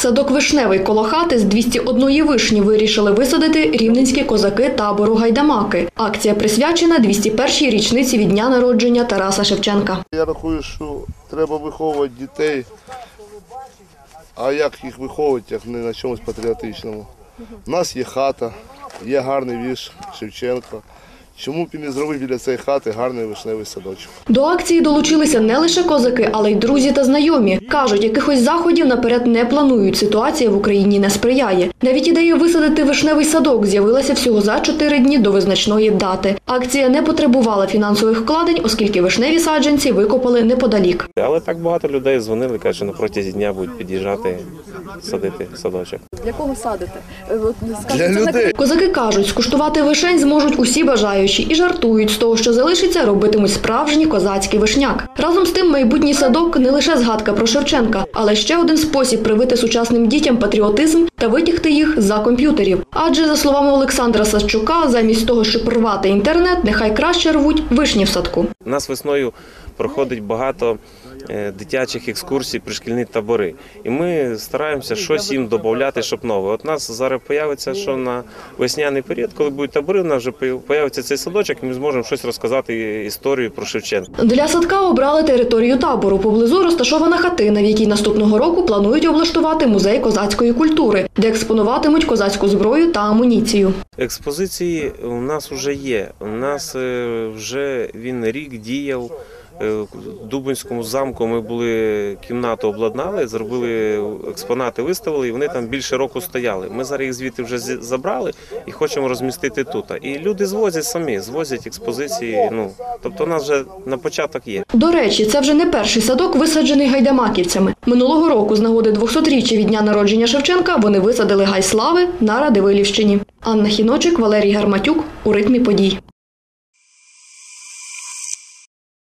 Садок «Вишневий» коло хати з 201 вишні вирішили висадити рівненські козаки табору «Гайдамаки». Акція присвячена 201-й річниці від дня народження Тараса Шевченка. Я рахую, що треба виховувати дітей, а як їх виховувати, як не на чомусь патріотичному. У нас є хата, є гарний вірш Шевченка. Чому б і не зробити біля цієї хати гарний вишневий садочок? До акції долучилися не лише козаки, але й друзі та знайомі. Кажуть, якихось заходів наперед не планують, ситуація в Україні не сприяє. Навіть ідея висадити вишневий садок з'явилася всього за 4 дні до визначної дати. Акція не потребувала фінансових вкладень, оскільки вишневі саджанці викопали неподалік. Але так багато людей дзвонили, кажуть, що на протязі дня будуть під'їжджати, садити садочок. Для кого садите? Для людей. Козаки кажуть, скуштувати вишень зможуть усі бажаючі і жартують з того, що залишиться, робитимуть справжній козацький вишняк. Разом з тим, майбутній садок – не лише згадка про Шевченка, але ще один спосіб привити сучасним дітям патріотизм та витягти їх за комп'ютерів. Адже, за словами Олександра Савчука, замість того, щоб рвати інтернет, нехай краще рвуть вишні в садку. У нас весною проходить багато дитячих екскурсій, пришкільні табори. І ми стараємося щось їм додати, щоб нове. От у нас зараз з'явиться, що на весняний період, коли будуть табори, у нас вже з'явиться цей садочок, і ми зможемо щось розказати історію про Шевченка. Для садка обрали територію табору. Поблизу розташована хатина, в якій наступного року планують облаштувати музей козацької культури, де експонуватимуть козацьку зброю та амуніцію. Експозиції у нас вже є. У нас вже він рік діяв. В Дубинському замку ми були, кімнату обладнали, зробили експонати, виставили, і вони там більше року стояли. Ми зараз їх звідти вже забрали і хочемо розмістити тут. І люди звозять самі, звозять експозиції. Тобто у нас вже на початок є. До речі, це вже не перший садок, висаджений гайдамаківцями. Минулого року, з нагоди 200-річчя від дня народження Шевченка, вони висадили гай слави на Радивилівщині. Анна Хіночик, Валерій Гарматюк. У ритмі подій.